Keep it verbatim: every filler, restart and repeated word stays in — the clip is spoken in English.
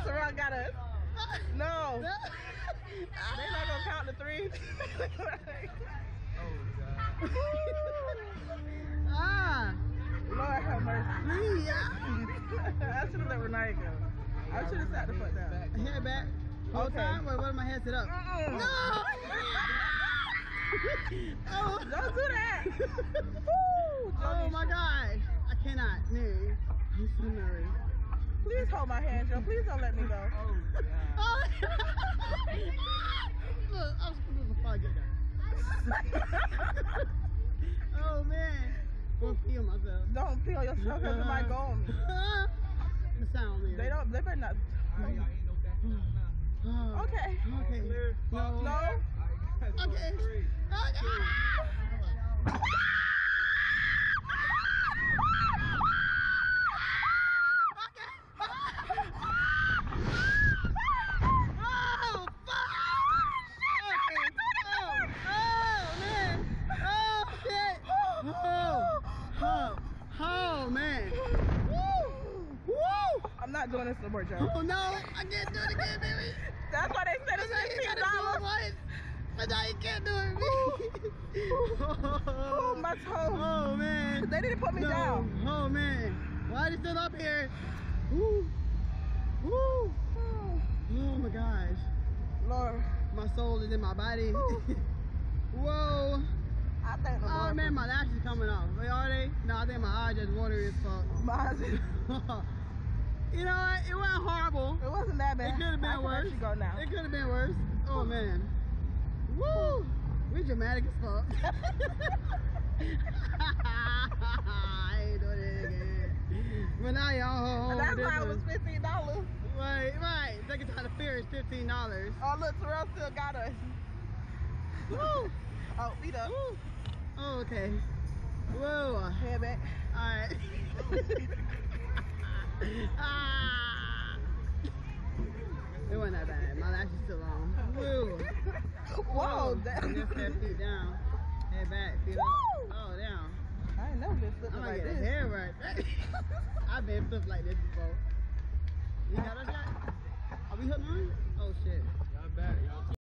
Terrell got us. No. They're not gonna count to three. Oh God. Ah. Lord have mercy. Yeah. I should have let Renee go. I should have sat the fuck down. Head back. Whole Okay. time? Wait, what if my head sit up? Mm-mm. No! Oh, Don't do that. Woo, oh my gosh. I cannot. Mary. I'm so nervous. Please hold my hand, Joe. Please don't let me go. Oh God. Oh. Look, I'm supposed to before I get there. Oh man. I'm gonna pee on myself. Don't peel yourself because it might go on me. The sound, man. They don't. They better not. Alright, y'all ain't no backing up now. Oh. Okay. Okay. No. No. Alright, guys. Okay. Three. Okay. Oh man! Woo! Woo! I'm not doing this no more, Joe. Oh no! I can't do it again, baby. That's why they said it's fifteen dollars. But now you can't do it. Oh, my toes. Oh man! They didn't put me no. down. Oh man! Why are they still up here? Woo! Woo! Oh my gosh! Lord, my soul is in my body. Whoa! I think the Oh Lord man, my lashes coming off. Wait, are they? No, I think my eyes just watery as fuck. My eyes. You know what? It wasn't horrible. It wasn't that bad. It could have been I worse. Can go now. It could have been worse. Oh man. Woo! We dramatic as fuck. I ain't doing it again. But now y'all. That's why it was fifteen dollars. Right, right. Second time the fear is fifteen dollars. Oh look, Terrell still got us. Woo! Oh, feet up. Woo! Oh, okay. Whoa. Head back. Alright. Ah. It wasn't that bad. My lash is still long. Woo. Whoa. That, just that feet down. Head back. Feet Woo. up. Oh, down. I ain't never been flipping I'm gonna like get this. a hair right. I've been flipped like this before. You got us yet? Are we hooked on? Oh shit. Y'all back. Y'all